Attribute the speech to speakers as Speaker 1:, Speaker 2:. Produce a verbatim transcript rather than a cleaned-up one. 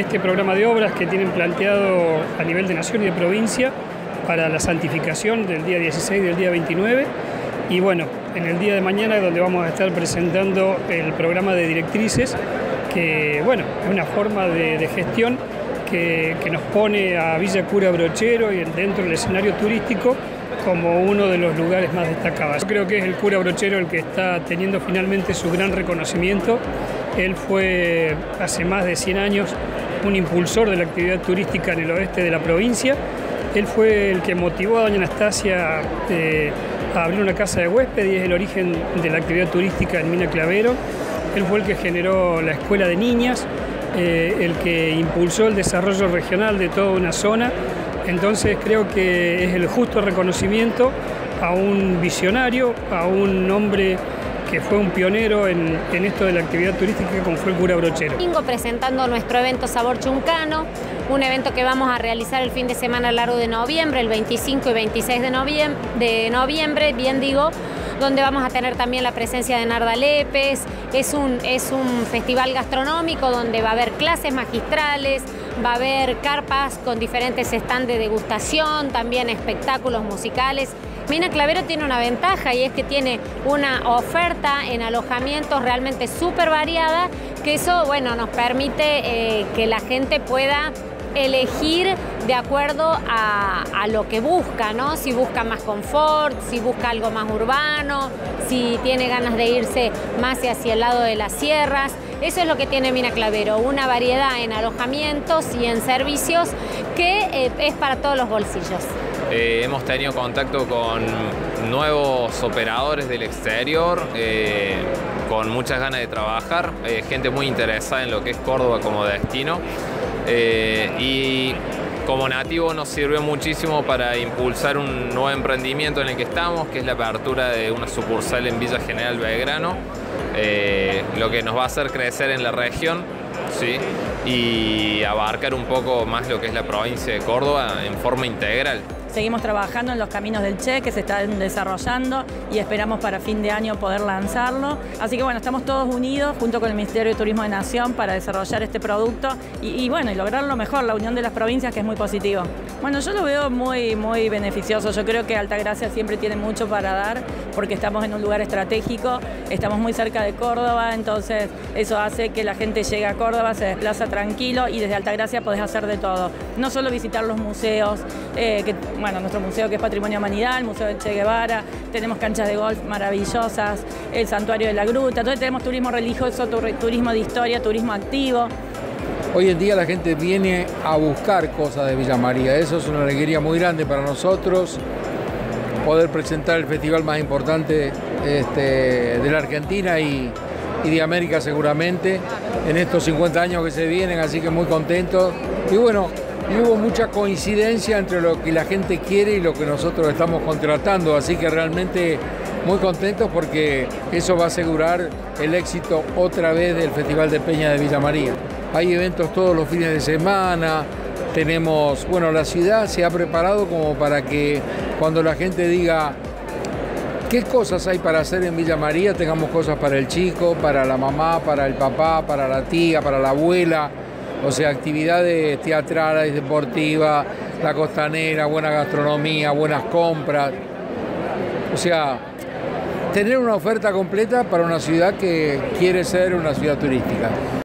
Speaker 1: este programa de obras que tienen planteado a nivel de nación y de provincia para la santificación del día dieciséis y del día veintinueve. Y bueno, en el día de mañana es donde vamos a estar presentando el programa de directrices, que bueno, es una forma de, de gestión que, que nos pone a Villa Cura Brochero y dentro del escenario turístico como uno de los lugares más destacados. Yo creo que es el cura Brochero el que está teniendo finalmente su gran reconocimiento. Él fue hace más de cien años un impulsor de la actividad turística en el oeste de la provincia. Él fue el que motivó a doña Anastasia eh, a abrir una casa de huésped y es el origen de la actividad turística en Mina Clavero. Él fue el que generó la escuela de niñas, eh, el que impulsó el desarrollo regional de toda una zona. Entonces creo que es el justo reconocimiento a un visionario, a un hombre que fue un pionero en, en esto de la actividad turística como fue el cura Brochero.
Speaker 2: Domingo presentando nuestro evento Sabor Chuncano, un evento que vamos a realizar el fin de semana largo de noviembre, el veinticinco y veintiséis de noviembre, de noviembre, bien digo, donde vamos a tener también la presencia de Narda Lepes. Es un, es un festival gastronómico donde va a haber clases magistrales, va a haber carpas con diferentes stands de degustación, también espectáculos musicales. Mina Clavero tiene una ventaja y es que tiene una oferta en alojamientos realmente súper variada, que eso, bueno, nos permite eh, que la gente pueda elegir de acuerdo a, a lo que busca, ¿no? Si busca más confort, si busca algo más urbano, si tiene ganas de irse más hacia el lado de las sierras. Eso es lo que tiene Mina Clavero, una variedad en alojamientos y en servicios que eh, es para todos los bolsillos.
Speaker 3: Eh, hemos tenido contacto con nuevos operadores del exterior, eh, con muchas ganas de trabajar, eh, gente muy interesada en lo que es Córdoba como destino. Eh, y como nativo nos sirvió muchísimo para impulsar un nuevo emprendimiento en el que estamos, que es la apertura de una sucursal en Villa General Belgrano, eh, lo que nos va a hacer crecer en la región, ¿sí? Y abarcar un poco más lo que es la provincia de Córdoba en forma integral.
Speaker 4: Seguimos trabajando en los caminos del Che, que se están desarrollando y esperamos para fin de año poder lanzarlo. Así que bueno, estamos todos unidos junto con el Ministerio de Turismo de Nación para desarrollar este producto y, y bueno, y lograr lo mejor, la unión de las provincias, que es muy positivo. Bueno, yo lo veo muy, muy beneficioso. Yo creo que Altagracia siempre tiene mucho para dar porque estamos en un lugar estratégico, estamos muy cerca de Córdoba, entonces eso hace que la gente llegue a Córdoba, se desplaza tranquilo y desde Altagracia podés hacer de todo. No solo visitar los museos, eh, que, bueno, nuestro museo que es Patrimonio de la Humanidad, el Museo de Che Guevara, tenemos canchas de golf maravillosas, el Santuario de la Gruta, entonces tenemos turismo religioso, turismo de historia, turismo activo.
Speaker 5: Hoy en día la gente viene a buscar cosas de Villa María, eso es una alegría muy grande para nosotros, poder presentar el festival más importante este, de la Argentina y, y de América seguramente, en estos cincuenta años que se vienen, así que muy contentos. Y bueno, y hubo mucha coincidencia entre lo que la gente quiere y lo que nosotros estamos contratando, así que realmente muy contentos porque eso va a asegurar el éxito otra vez del Festival de Peña de Villa María. Hay eventos todos los fines de semana, tenemos, bueno, la ciudad se ha preparado como para que cuando la gente diga qué cosas hay para hacer en Villa María, tengamos cosas para el chico, para la mamá, para el papá, para la tía, para la abuela. O sea, actividades teatrales, deportivas, la costanera, buena gastronomía, buenas compras. O sea, tener una oferta completa para una ciudad que quiere ser una ciudad turística.